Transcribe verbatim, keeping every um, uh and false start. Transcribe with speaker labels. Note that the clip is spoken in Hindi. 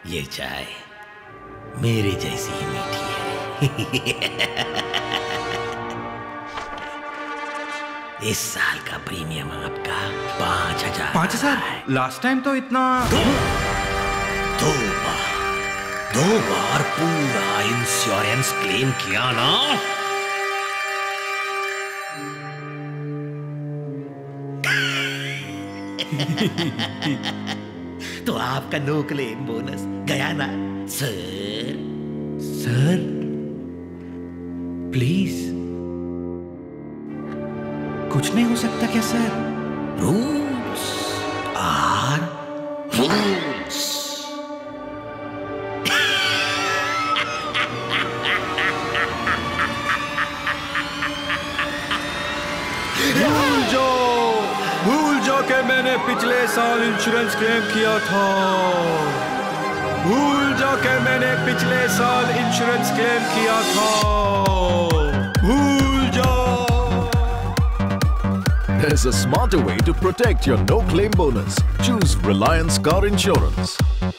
Speaker 1: ये चाय मेरे जैसी ही मीठी है। इस साल का प्रीमियम आपका पांच हजार
Speaker 2: पांच हजार लास्ट टाइम तो इतना
Speaker 1: दो, दो बार दो बार पूरा इंश्योरेंस क्लेम किया ना, तो आपका नो क्लेम बोनस गया ना सर।
Speaker 2: सर प्लीज, कुछ नहीं हो सकता क्या सर?
Speaker 1: Rules are rules.
Speaker 2: भूल जाओ, भूल जाओ कि मैंने पिछले साल इंश्योरेंस क्लेम किया था। भूल जाओ कि मैंने पिछले साल इंश्योरेंस क्लेम किया था। भूल जाओ।
Speaker 3: There's a smarter way to protect your no-claim bonus. Choose Reliance Car Insurance.